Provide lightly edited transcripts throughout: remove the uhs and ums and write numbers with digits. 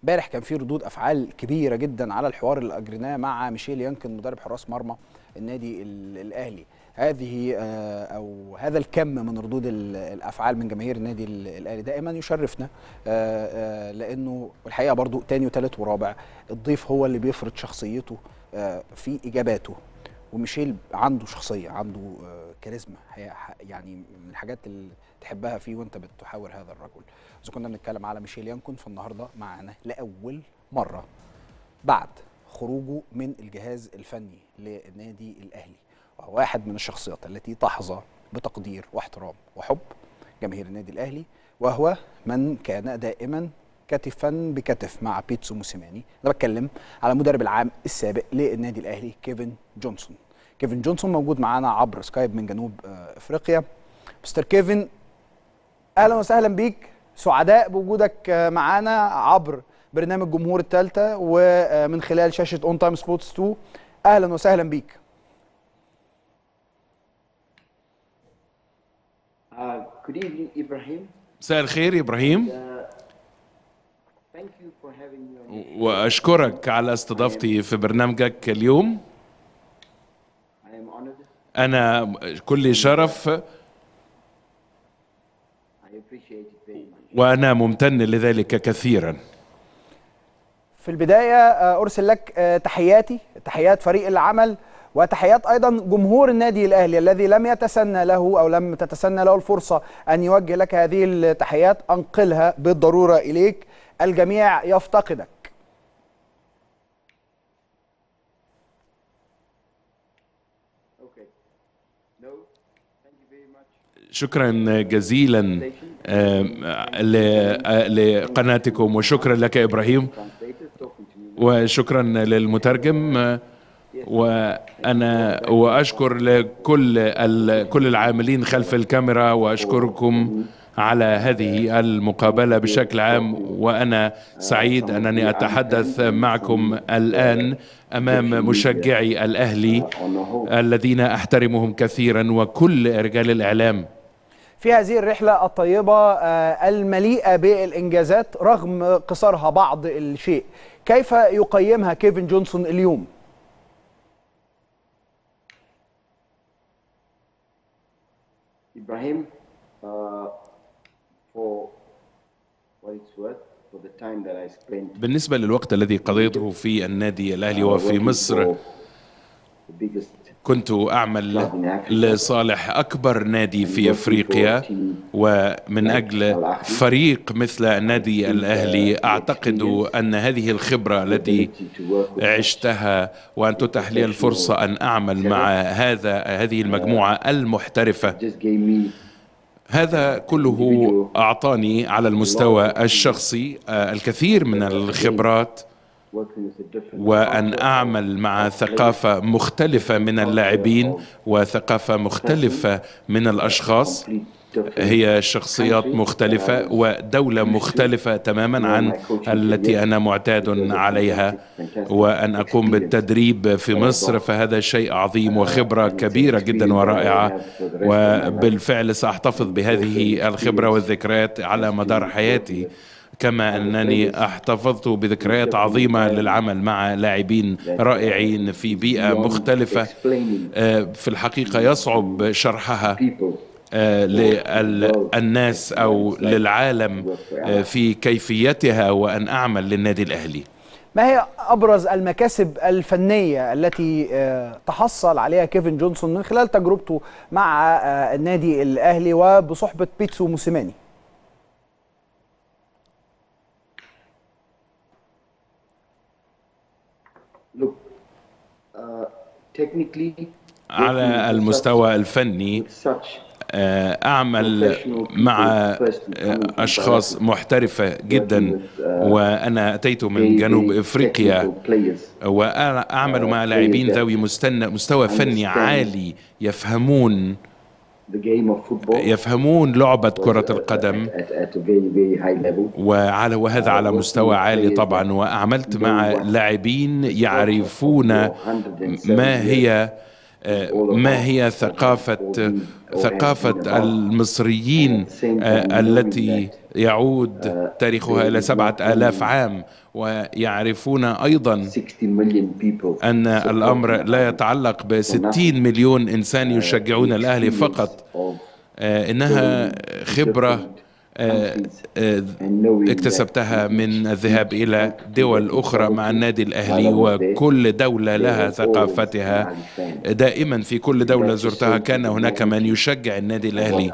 امبارح كان في ردود افعال كبيره جدا على الحوار اللي اجريناه مع ميشيل يانكن مدرب حراس مرمى النادي الاهلي. هذه او هذا الكم من ردود الافعال من جماهير النادي الاهلي دائما يشرفنا، لانه الحقيقه برضو تاني وثالث ورابع الضيف هو اللي بيفرض شخصيته في اجاباته. وميشيل عنده شخصيه، عنده كاريزما، يعني من الحاجات اللي تحبها فيه وانت بتحاور هذا الرجل. اذا كنا بنتكلم على ميشيل يانكون فالنهارده معانا لاول مره بعد خروجه من الجهاز الفني للنادي الاهلي، وهو واحد من الشخصيات التي تحظى بتقدير واحترام وحب جماهير النادي الاهلي، وهو من كان دائما كتفا بكتف مع بيتسو موسيماني. انا بتكلم على المدرب العام السابق للنادي الاهلي كيفن جونسون. كيفن جونسون موجود معانا عبر سكايب من جنوب افريقيا. مستر كيفن، اهلا وسهلا بيك، سعداء بوجودك معانا عبر برنامج جمهور الثالثه ومن خلال شاشه اون تايم سبورتس 2. اهلا وسهلا بيك. Good evening, Ibrahim. مساء الخير إبراهيم، وأشكرك على استضافتي في برنامجك اليوم. أنا كل شرف وأنا ممتن لذلك كثيرا. في البداية أرسل لك تحياتي، تحيات فريق العمل، وتحيات أيضا جمهور النادي الأهلي الذي لم يتسنى له أو لم تتسنى له الفرصة أن يوجه لك هذه التحيات. أنقلها بالضرورة إليك، الجميع يفتقدك. شكرا جزيلا لقناتكم، وشكرا لك إبراهيم، وشكرا للمترجم، وأشكر كل العاملين خلف الكاميرا، وأشكركم على هذه المقابلة بشكل عام. وأنا سعيد أنني أتحدث معكم الآن أمام مشجعي الأهلي الذين أحترمهم كثيرا وكل رجال الإعلام. في هذه الرحلة الطيبة المليئة بالإنجازات رغم قصرها بعض الشيء، كيف يقيمها كيفن جونسون اليوم؟ إبراهيم، بالنسبة للوقت الذي قضيته في النادي الأهلي وفي مصر، كنت أعمل لصالح أكبر نادي في أفريقيا، ومن أجل فريق مثل النادي الأهلي أعتقد أن هذه الخبرة التي عشتها وأن تتح لي الفرصة أن أعمل مع هذه المجموعة المحترفة، هذا كله أعطاني على المستوى الشخصي الكثير من الخبرات، وأن أعمل مع ثقافة مختلفة من اللاعبين وثقافة مختلفة من الأشخاص. هي شخصيات مختلفة ودولة مختلفة تماما عن التي أنا معتاد عليها، وأن أقوم بالتدريب في مصر فهذا شيء عظيم وخبرة كبيرة جدا ورائعة، وبالفعل سأحتفظ بهذه الخبرة والذكريات على مدار حياتي، كما أنني احتفظت بذكريات عظيمة للعمل مع لاعبين رائعين في بيئة مختلفة في الحقيقة يصعب شرحها للناس أو للعالم في كيفيتها، وأن أعمل للنادي الأهلي. ما هي أبرز المكاسب الفنية التي تحصل عليها كيفن جونسون من خلال تجربته مع النادي الأهلي وبصحبة بيتسو موسيماني؟ على المستوى الفني أعمل مع أشخاص محترفة جدا، وأنا أتيت من جنوب إفريقيا، وأعمل مع لاعبين ذوي مستوى فني عالي يفهمون لعبة كرة القدم، وهذا على مستوى عالي طبعا. وأعملت مع لاعبين يعرفون ما هي ما هي ثقافة المصريين التي يعود تاريخها إلى 7000 عام، ويعرفون أيضا أن الأمر لا يتعلق ب60 مليون إنسان يشجعون الأهلي فقط. إنها خبرة اكتسبتها من الذهاب إلى دول أخرى مع النادي الأهلي، وكل دولة لها ثقافتها. دائما في كل دولة زرتها كان هناك من يشجع النادي الأهلي.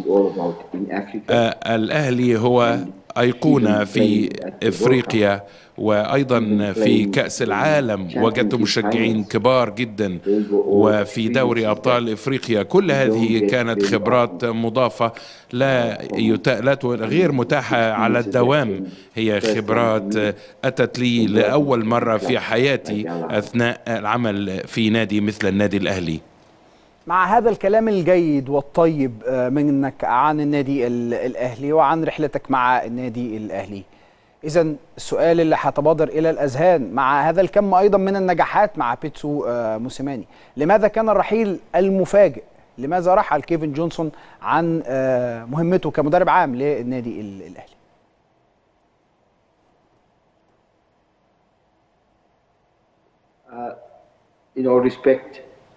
الأهلي هو أيقونة في إفريقيا، وأيضا في كأس العالم وجدت مشجعين كبار جدا، وفي دوري أبطال إفريقيا. كل هذه كانت خبرات مضافة غير متاحة على الدوام. هي خبرات أتت لي لأول مرة في حياتي أثناء العمل في نادي مثل النادي الأهلي. مع هذا الكلام الجيد والطيب منك عن النادي الأهلي وعن رحلتك مع النادي الأهلي، إذن السؤال اللي هتبادر إلى الأذهان مع هذا الكم أيضا من النجاحات مع بيتسو موسيماني، لماذا كان الرحيل المفاجئ؟ لماذا رحل كيفن جونسون عن مهمته كمدرب عام للنادي الأهلي؟ In all respect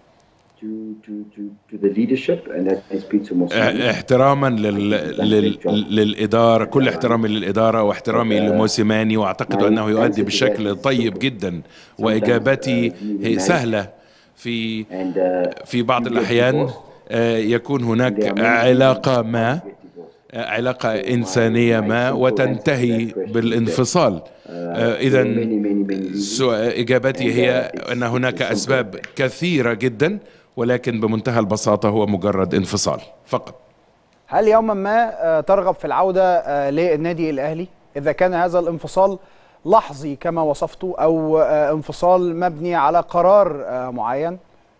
to the leadership, and that is Pitso Mosimane. احتراما للإدارة، كل احترامي للإدارة واحترامي لموسيماني، واعتقد أنه يؤدي بشكل طيب جدا. وإجابتي هي سهلة. في بعض الأحيان يكون هناك علاقة إنسانية ما وتنتهي بالانفصال. إذا إجابتي هي أن هناك أسباب كثيرة جدا، ولكن بمنتهى البساطة هو مجرد انفصال فقط. هل يوما ما ترغب في العودة للنادي الأهلي إذا كان هذا الانفصال لحظي كما وصفته، أو انفصال مبني على قرار معين؟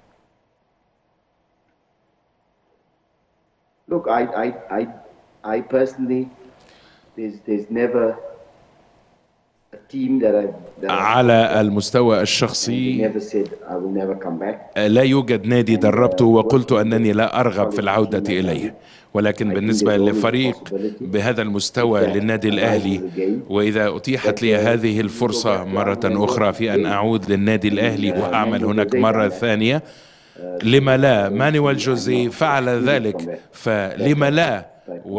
Look, I personally, there's never a team that على المستوى الشخصي never said I will never come back. لا يوجد نادي دربته وقلت أنني لا أرغب في العودة إليه، ولكن بالنسبة لفريق بهذا المستوى للنادي الأهلي، وإذا أتيحت لي هذه الفرصة مرة أخرى في أن أعود للنادي الأهلي وأعمل هناك مرة ثانية، لما لا؟ مانويل جوزيه فعل ذلك، فلما لا؟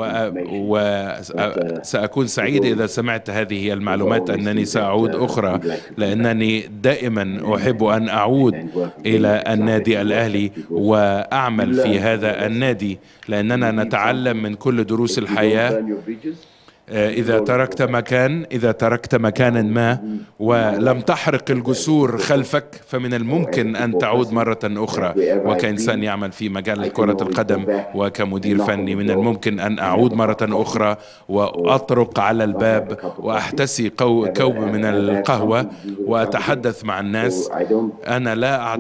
وسأكون سعيد إذا سمعت هذه المعلومات أنني سأعود أخرى، لأنني دائما أحب أن أعود إلى النادي الأهلي وأعمل في هذا النادي، لأننا نتعلم من كل دروس الحياة. إذا تركت مكانا ما ولم تحرق الجسور خلفك، فمن الممكن أن تعود مرة أخرى. وكإنسان يعمل في مجال كرة القدم وكمدير فني، من الممكن أن أعود مرة أخرى وأطرق على الباب وأحتسي كوب من القهوة وأتحدث مع الناس. أنا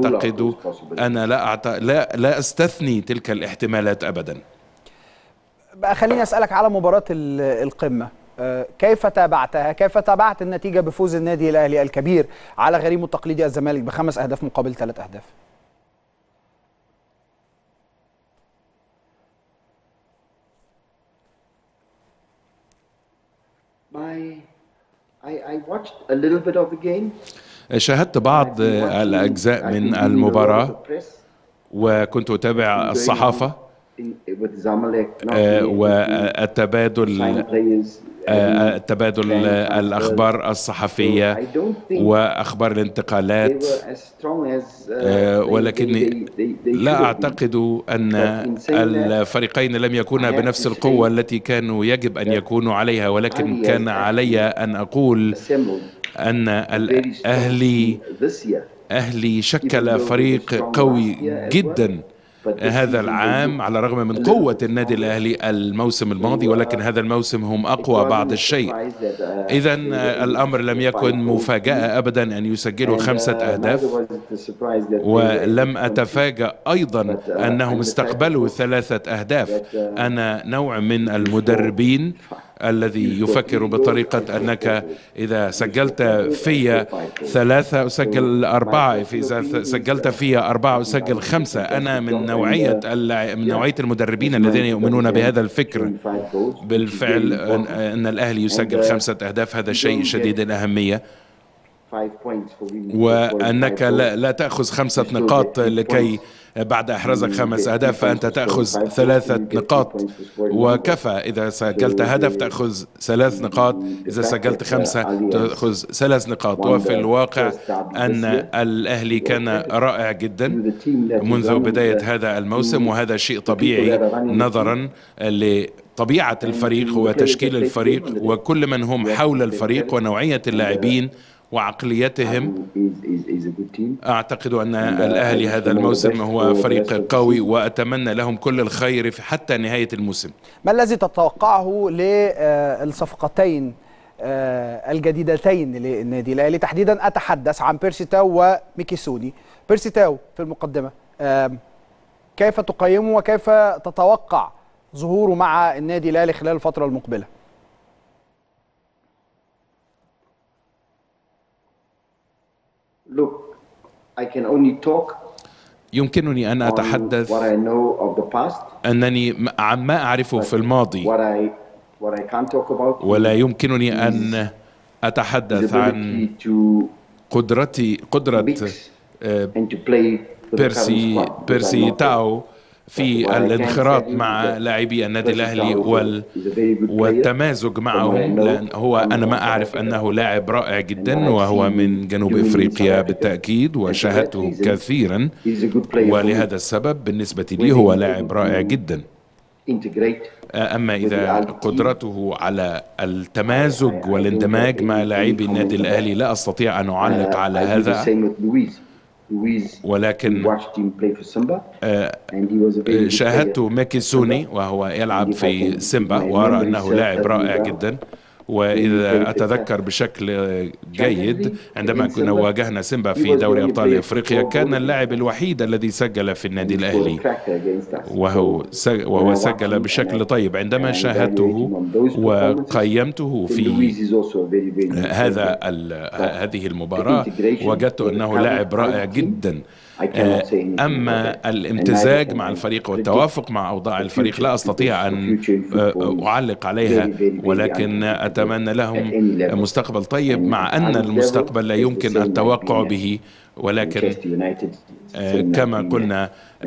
لا أستثني تلك الاحتمالات أبدا. بقى خليني أسألك على مباراة القمة، كيف تابعتها؟ كيف تابعت النتيجة بفوز النادي الأهلي الكبير على غريمه التقليدي الزمالك ب5 أهداف مقابل 3 أهداف؟ I watched a little bit of the game. شاهدت بعض الأجزاء من المباراة وكنت أتابع الصحافة والتبادل الأخبار الصحفية وأخبار الانتقالات، ولكني لا أعتقد أن الفريقين لم يكونا بنفس القوة التي كانوا يجب أن يكونوا عليها، ولكن كان علي أن أقول أن الأهلي شكل فريق قوي جدا هذا العام، على الرغم من قوة النادي الأهلي الموسم الماضي، ولكن هذا الموسم هم أقوى بعض الشيء. إذن الأمر لم يكن مفاجأة أبدا أن يسجلوا 5 أهداف، ولم أتفاجأ أيضا أنهم استقبلوا 3 أهداف. أنا نوع من المدربين الذي يفكر بطريقة أنك إذا سجلت في 3 أسجل 4، إذا سجلت في 4 أسجل 5. أنا من نوعية المدربين الذين يؤمنون بهذا الفكر. بالفعل أن الأهلي يسجل 5 أهداف، هذا شيء شديد الأهمية، وأنك لا تأخذ 5 نقاط لكي بعد إحرازك 5 أهداف فأنت تأخذ 3 نقاط وكفى. إذا سجلت هدف تأخذ 3 نقاط، إذا سجلت 5 تأخذ 3 نقاط. وفي الواقع أن الأهلي كان رائع جدا منذ بداية هذا الموسم، وهذا شيء طبيعي نظرا لطبيعة الفريق وتشكيل الفريق وكل من هم حول الفريق ونوعية اللاعبين وعقليتهم. أعتقد أن الأهلي هذا الموسم هو فريق قوي، وأتمنى لهم كل الخير حتى نهاية الموسم. ما الذي تتوقعه للصفقتين الجديدتين للنادي الأهلي تحديدا؟ أتحدث عن بيرسي تاو وميكيسوني. بيرسي تاو في المقدمة، كيف تقيمه وكيف تتوقع ظهوره مع النادي الأهلي خلال الفترة المقبلة؟ Look, I can only talk يمكنني أن أتحدث أنني عن ما أعرفه في الماضي، ولا يمكنني أن أتحدث عن قدرة بيرسي تاو في الانخراط مع لاعبي النادي الأهلي والتمازج معهم، لأن أنا ما أعرف أنه لاعب رائع جدا، وهو من جنوب إفريقيا بالتأكيد وشاهدته كثيرا، ولهذا السبب بالنسبة لي هو لاعب رائع جدا. أما إذا قدرته على التمازج والاندماج مع لاعبي النادي الأهلي لا أستطيع أن أعلق على هذا، ولكن شاهدت ميكيسوني وهو يلعب في سيمبا وأرى أنه لاعب رائع جدا. وإذا أتذكر بشكل جيد عندما كنا واجهنا سيمبا في دوري أبطال إفريقيا كان اللاعب الوحيد الذي سجل في النادي الأهلي، وهو سجل بشكل طيب. عندما شاهدته وقيمته في هذه المباراة وجدت أنه لاعب رائع جدا. أما الامتزاج مع الفريق والتوافق مع أوضاع الفريق لا أستطيع أن أعلق عليها، ولكن أتمنى لهم مستقبل طيب، مع أن المستقبل لا يمكن التوقع به. ولكن كما قلنا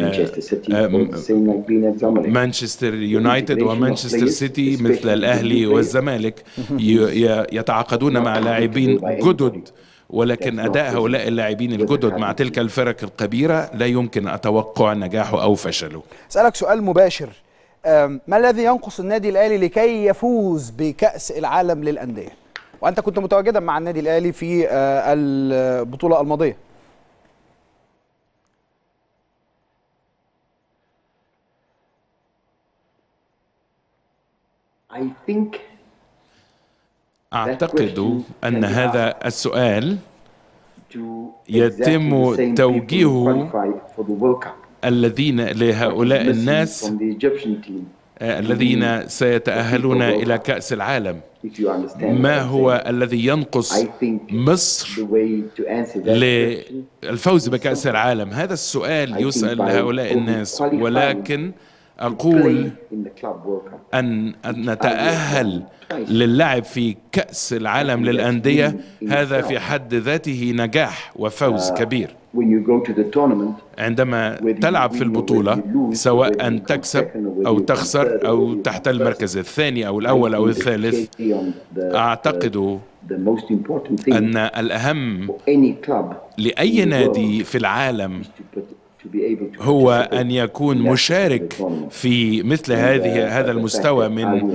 مانشستر يونايتد ومانشستر سيتي مثل الأهلي والزمالك يتعاقدون مع لاعبين جدد، ولكن أداء هؤلاء اللاعبين الجدد مع تلك الفرق الكبيرة لا يمكن أتوقع نجاحه أو فشله. أسألك سؤال مباشر، ما الذي ينقص النادي الأهلي لكي يفوز بكأس العالم للأندية؟ وأنت كنت متواجدا مع النادي الأهلي في البطولة الماضية. أعتقد أن هذا السؤال يتم توجيهه لهؤلاء الناس الذين سيتأهلون إلى كأس العالم. ما هو الذي ينقص مصر للفوز بكأس العالم؟ هذا السؤال يسأل هؤلاء الناس، ولكن أقول أن نتأهل للعب في كأس العالم للأندية هذا في حد ذاته نجاح وفوز كبير. عندما تلعب في البطولة سواء تكسب أو تخسر أو تحتل المركز الثاني أو الأول أو الثالث، أعتقد أن الأهم لأي نادي في العالم هو أن يكون مشارك في مثل هذا المستوى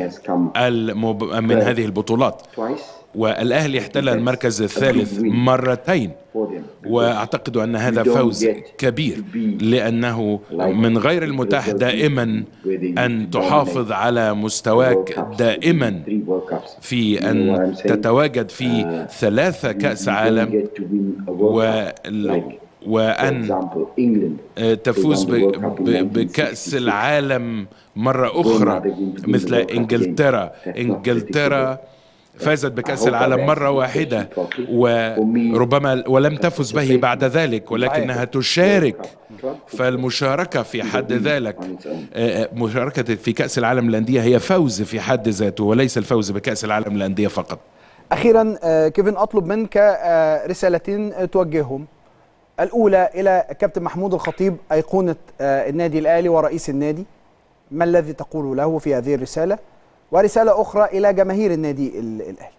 من هذه البطولات. والأهلي احتل المركز الثالث مرتين، وأعتقد أن هذا فوز كبير، لأنه من غير المتاح دائما أن تحافظ على مستواك دائما في أن تتواجد في 3 كأس عالم وأن تفوز بكأس العالم مرة أخرى مثل إنجلترا. إنجلترا فازت بكأس العالم مرة واحدة وربما ولم تفز به بعد ذلك، ولكنها تشارك. فالمشاركة في حد ذلك، مشاركة في كأس العالم للأندية هي فوز في حد ذاته، وليس الفوز بكأس العالم للأندية فقط. أخيرا كيفن، أطلب منك رسالتين توجههم. الأولى إلى كابتن محمود الخطيب أيقونة النادي الأهلي ورئيس النادي، ما الذي تقول له في هذه الرسالة؟ ورسالة أخرى إلى جماهير النادي الأهلي.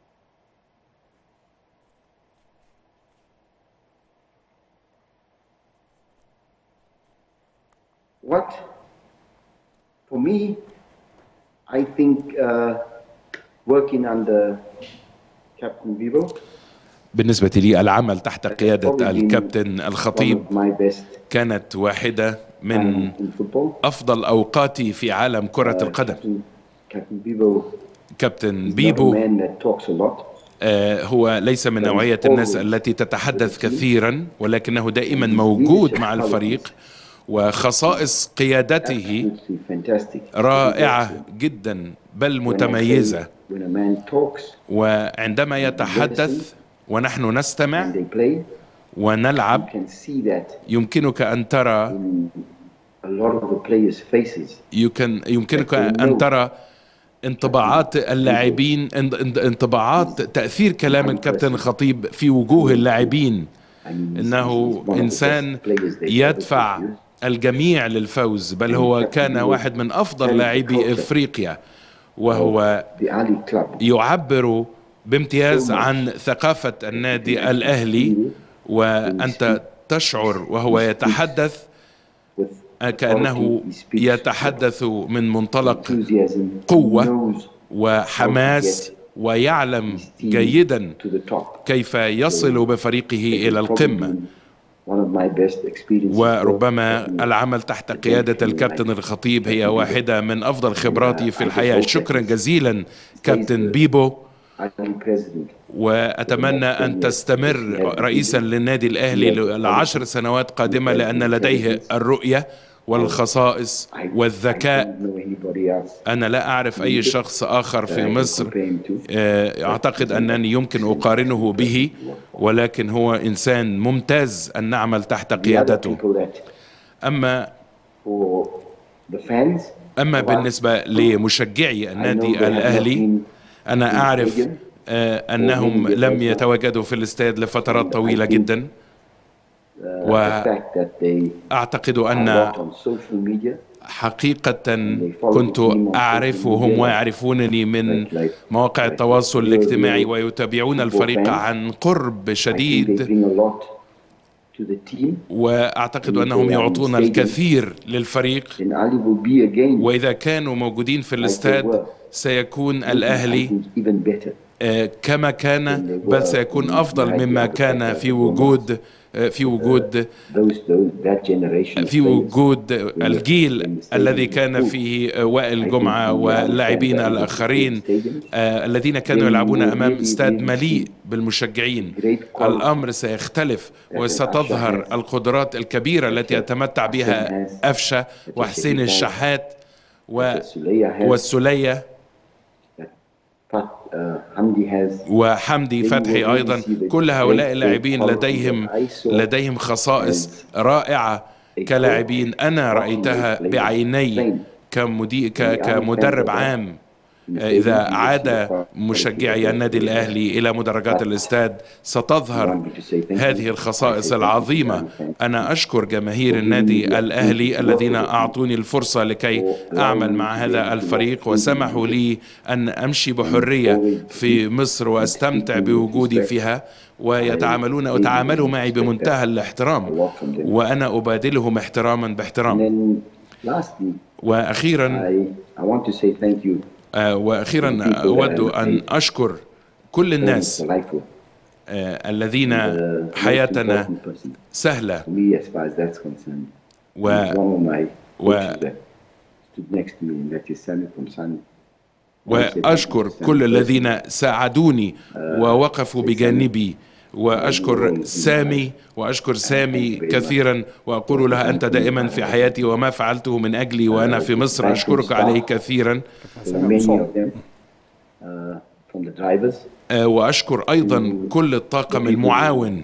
What for me, I think working under Captain Bibo. بالنسبة لي العمل تحت قيادة الكابتن الخطيب كانت واحدة من أفضل أوقاتي في عالم كرة القدم. كابتن بيبو هو ليس من نوعية الناس التي تتحدث كثيرا، ولكنه دائما موجود مع الفريق، وخصائص قيادته رائعة جدا بل متميزة. وعندما يتحدث ونحن نستمع ونلعب يمكنك أن ترى يمكنك أن ترى انطباعات اللاعبين، انطباعات تأثير كلام الكابتن الخطيب في وجوه اللاعبين. إنه إنسان يدفع الجميع للفوز، بل هو كان واحد من أفضل لاعبي إفريقيا، وهو يعبر بامتياز عن ثقافة النادي الأهلي. وأنت تشعر وهو يتحدث كأنه يتحدث من منطلق قوة وحماس، ويعلم جيدا كيف يصل بفريقه إلى القمة. وربما العمل تحت قيادة الكابتن الخطيب هي واحدة من أفضل خبراتي في الحياة. شكرا جزيلا كابتن بيبو، وأتمنى أن تستمر رئيسا للنادي الأهلي ل10 سنوات قادمة، لأن لديه الرؤية والخصائص والذكاء. أنا لا أعرف أي شخص آخر في مصر أعتقد أنني يمكن أقارنه به، ولكن هو إنسان ممتاز أن نعمل تحت قيادته. أما بالنسبة لمشجعي النادي الأهلي، أنا أعرف أنهم لم يتواجدوا في الاستاد لفترات طويلة جدا، وأعتقد أن حقيقة كنت أعرفهم ويعرفونني من مواقع التواصل الاجتماعي، ويتابعون الفريق عن قرب شديد، وأعتقد أنهم يعطون الكثير للفريق. وإذا كانوا موجودين في الاستاد سيكون الأهلي كما كان، بل سيكون أفضل مما كان في وجود الجيل الذي كان فيه وائل جمعة واللاعبين الآخرين الذين كانوا يلعبون أمام استاد مليء بالمشجعين. الأمر سيختلف، وستظهر القدرات الكبيرة التي يتمتع بها أفشة وحسين الشحات والسلية وحمدي فتحي أيضا. كل هؤلاء اللاعبين لديهم خصائص رائعة كلاعبين أنا رأيتها بعيني كمدرب عام. إذا عاد مشجعي النادي الأهلي إلى مدرجات الاستاد ستظهر هذه الخصائص العظيمة. أنا أشكر جماهير النادي الأهلي الذين أعطوني الفرصة لكي أعمل مع هذا الفريق، وسمحوا لي أن أمشي بحرية في مصر وأستمتع بوجودي فيها، وتعاملوا معي بمنتهى الاحترام، وأنا أبادلهم احتراما باحترام. وأخيرا أود أن أشكر كل الناس الذين حياتنا سهلة، وأشكر كل الذين ساعدوني ووقفوا بجانبي وأشكر سامي كثيرا، وأقول لها أنت دائما في حياتي، وما فعلته من أجلي وأنا في مصر أشكرك عليه كثيرا. وأشكر أيضا كل الطاقم المعاون،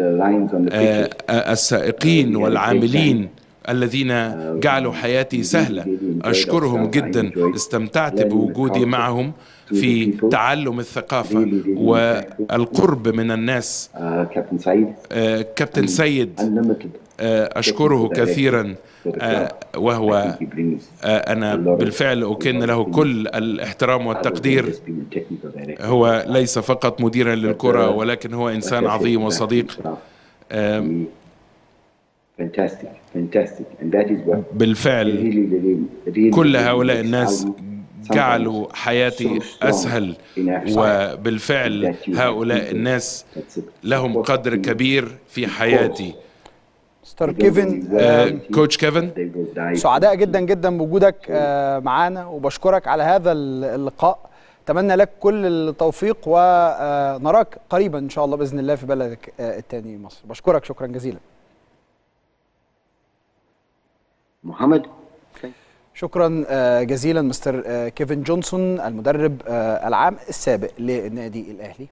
السائقين والعاملين الذين جعلوا حياتي سهلة، أشكرهم جدا. استمتعت بوجودي معهم في تعلم الثقافة والقرب من الناس. كابتن سيد أشكره كثيرا، وهو أنا بالفعل أكن له كل الاحترام والتقدير. هو ليس فقط مديرا للكرة، ولكن هو إنسان عظيم وصديق. بالفعل كل هؤلاء الناس جعلوا حياتي أسهل، وبالفعل هؤلاء الناس لهم قدر كبير في حياتي. مستر كيفن، كوتش كيفن، سعداء جدا جدا بوجودك معانا، وبشكرك على هذا اللقاء. أتمنى لك كل التوفيق، ونراك قريبا إن شاء الله بإذن الله في بلدك الثاني مصر. بشكرك شكرا جزيلا محمد. شكرا جزيلا مستر كيفن جونسون، المدرب العام السابق للنادي الأهلي.